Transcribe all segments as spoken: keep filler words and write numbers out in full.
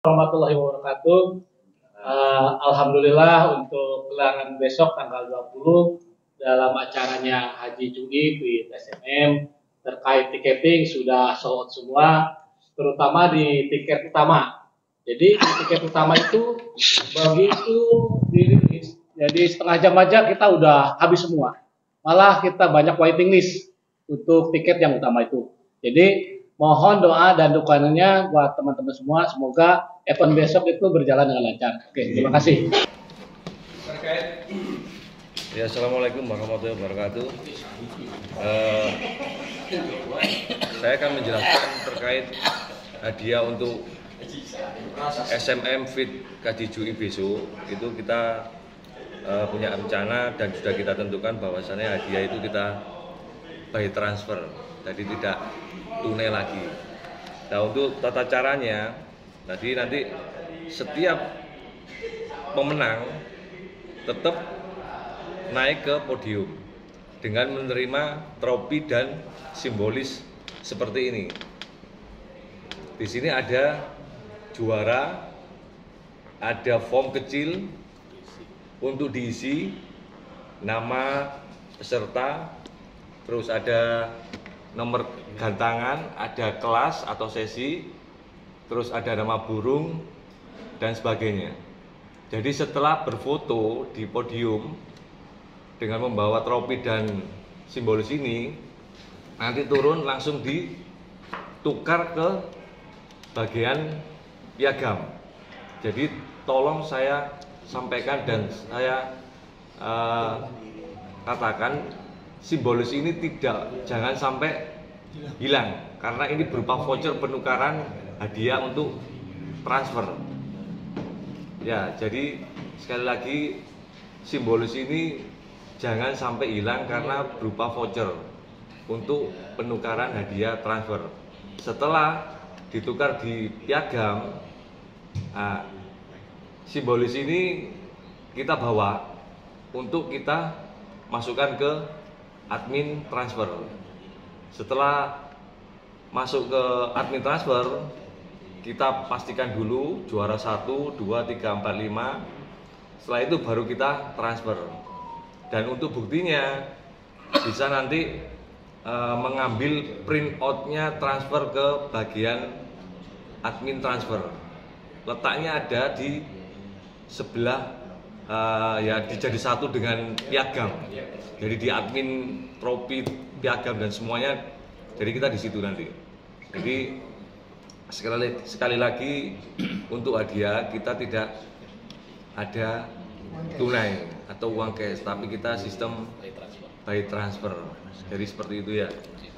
Warahmatullahi wabarakatuh. Uh, Alhamdulillah untuk gelaran besok tanggal dua puluh dalam acaranya Haji Jui di S M M terkait tiketing sudah sold out semua, terutama di tiket utama. Jadi di tiket utama itu begitu dirilis, jadi setengah jam aja kita udah habis semua. Malah kita banyak waiting list untuk tiket yang utama itu. Jadi mohon doa dan dukungannya buat teman-teman semua. Semoga event besok itu berjalan dengan lancar. Oke, terima kasih. Ya, assalamualaikum warahmatullahi wabarakatuh. Uh, saya akan menjelaskan terkait hadiah untuk S M M Fit Haji Jui besok. Itu kita uh, punya rencana dan sudah kita tentukan bahwasannya hadiah itu kita by transfer, jadi tidak tunai lagi. Nah, untuk tata caranya, nanti nanti setiap pemenang tetap naik ke podium dengan menerima trofi dan simbolis seperti ini. Di sini ada juara, ada form kecil untuk diisi nama peserta, terus ada nomor gantangan, ada kelas atau sesi, terus ada nama burung dan sebagainya. Jadi setelah berfoto di podium dengan membawa trofi dan simbolis ini, nanti turun langsung ditukar ke bagian piagam. Jadi tolong saya sampaikan dan saya uh, katakan, simbolis ini tidak jangan sampai hilang, karena ini berupa voucher penukaran hadiah untuk transfer. Ya, jadi sekali lagi simbolis ini jangan sampai hilang karena berupa voucher untuk penukaran hadiah transfer. Setelah ditukar di piagam, nah, simbolis ini kita bawa untuk kita masukkan ke admin transfer. Setelah masuk ke admin transfer, kita pastikan dulu juara satu, dua, tiga, empat, lima. Setelah itu baru kita transfer. Dan untuk buktinya bisa nanti e, mengambil print out-nya transfer ke bagian admin transfer. Letaknya ada di sebelah Uh, ya dijadi satu dengan piagam. Jadi di admin, trofi, piagam dan semuanya. Jadi kita di situ nanti. Jadi sekali sekali lagi untuk hadiah kita tidak ada tunai atau uang cash, tapi kita sistem by transfer. Jadi seperti itu ya.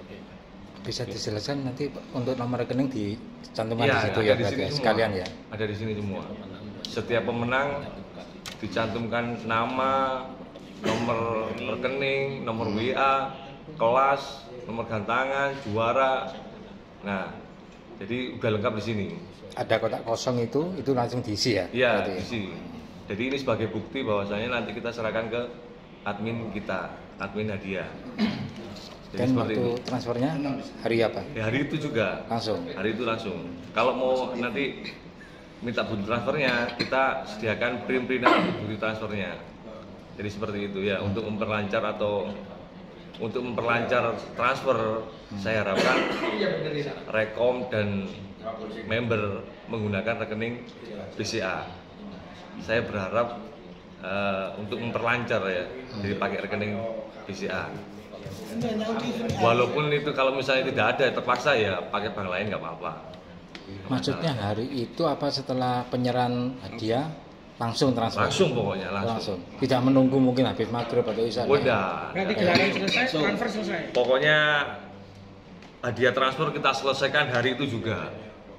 Bisa dijelaskan nanti untuk nomor rekening dicantumkan ya, di situ ya, di sini ya sekalian ya. Ada di sini semua. Setiap pemenang dicantumkan nama, nomor rekening, nomor W A, kelas, nomor gantangan, juara. Nah, jadi udah lengkap di sini. Ada kotak kosong itu, itu langsung diisi ya? Iya, diisi. Jadi ini sebagai bukti bahwasanya nanti kita serahkan ke admin kita, admin hadiah. Jadi dan waktu itu. Transfernya hari apa? Ya, hari itu juga. Langsung? Hari itu langsung. Kalau mau nanti minta bukti transfernya, kita sediakan print-printan bukti transfernya. Jadi seperti itu ya, untuk memperlancar atau untuk memperlancar transfer, hmm. saya harapkan rekom dan member menggunakan rekening B C A. Saya berharap uh, untuk memperlancar ya, jadi pakai rekening B C A. Walaupun itu kalau misalnya tidak ada, terpaksa ya pakai bank lain nggak apa-apa. Maksudnya hari itu apa setelah penyerahan hadiah langsung transfer? Langsung pokoknya langsung. langsung. Tidak menunggu mungkin habis maghrib atau isya. Udah. Berarti gelaran selesai, transfer selesai. Pokoknya hadiah transfer kita selesaikan hari itu juga.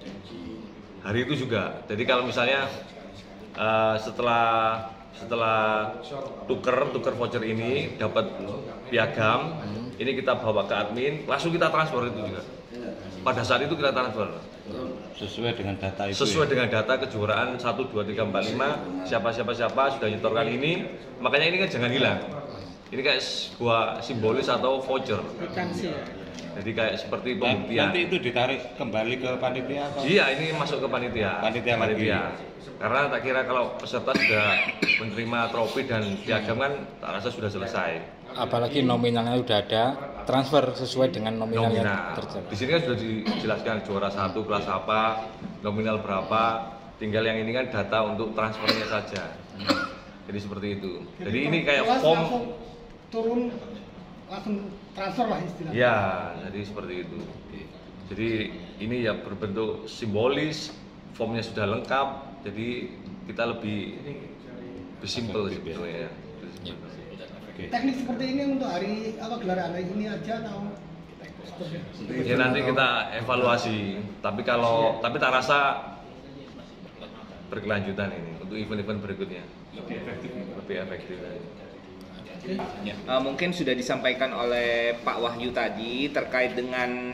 Hari itu juga. Jadi kalau misalnya uh, setelah setelah tuker tuker voucher ini dapat piagam, hmm. ini kita bawa ke admin, langsung kita transfer itu juga. Pada saat itu kita transfer. Sesuai dengan data itu. Sesuai ya? dengan data kejuaraan satu, dua, tiga, empat, lima, siapa siapa siapa sudah nyetorkan ini, makanya ini kan jangan hilang. Ini kayak sebuah simbolis atau voucher. Jadi kayak seperti Dan pembuktian. nanti itu ditarik kembali ke panitia atau? Iya, ini masuk ke panitia. Panitia lagi. Karena tak kira kalau peserta sudah menerima trofi dan piagam kan tak rasa sudah selesai. Apalagi nominalnya sudah ada, transfer sesuai dengan nominal yang Nominal. terjadi. Di sini kan sudah dijelaskan juara satu kelas apa, nominal berapa. Tinggal yang ini kan data untuk transfernya saja. Jadi seperti itu. Jadi ini kayak Kelas form. langsung turun langsung transfer lah istilahnya. Ya, jadi seperti itu. Jadi ini ya berbentuk simbolis, formnya sudah lengkap. Jadi kita lebih lebih simple sebetulnya. Teknik seperti ini untuk hari apa gelaran hari ini aja atau Ya nanti kita evaluasi. Tapi kalau tapi tak rasa berkelanjutan ini untuk event-event berikutnya. Lebih efektif. Lebih efektif. Ya. Uh, mungkin sudah disampaikan oleh Pak Wahyu tadi terkait dengan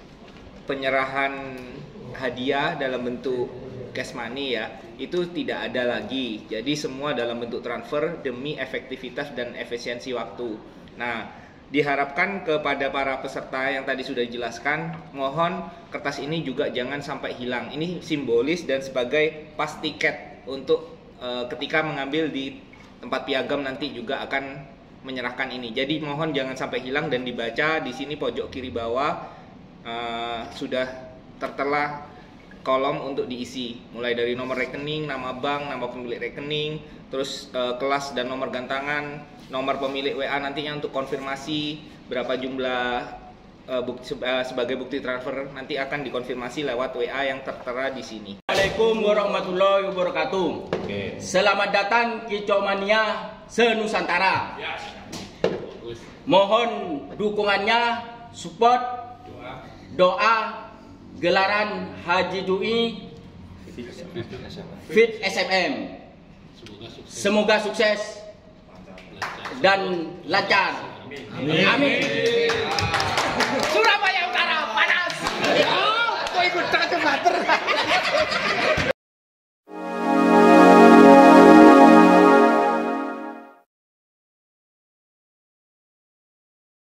penyerahan hadiah dalam bentuk cash money ya, itu tidak ada lagi. Jadi semua dalam bentuk transfer demi efektivitas dan efisiensi waktu. Nah, diharapkan kepada para peserta yang tadi sudah dijelaskan, mohon kertas ini juga jangan sampai hilang. Ini simbolis dan sebagai pas tiket untuk uh, ketika mengambil di tempat piagam nanti juga akan menyerahkan ini. Jadi mohon jangan sampai hilang dan dibaca di sini pojok kiri bawah uh, sudah tertera kolom untuk diisi, mulai dari nomor rekening, nama bank, nama pemilik rekening, terus uh, kelas dan nomor gantangan, nomor pemilik W A nantinya untuk konfirmasi berapa jumlah uh, bukti, uh, sebagai bukti transfer nanti akan dikonfirmasi lewat W A yang tertera di sini. Assalamualaikum warahmatullahi wabarakatuh. Oke. Selamat datang Kicau Mania se-Nusantara. Mohon dukungannya, support, doa gelaran Haji Jui Fit S M M. Semoga sukses dan lancar. Amin. Surabaya Utara panas. Oh, aku ikut tak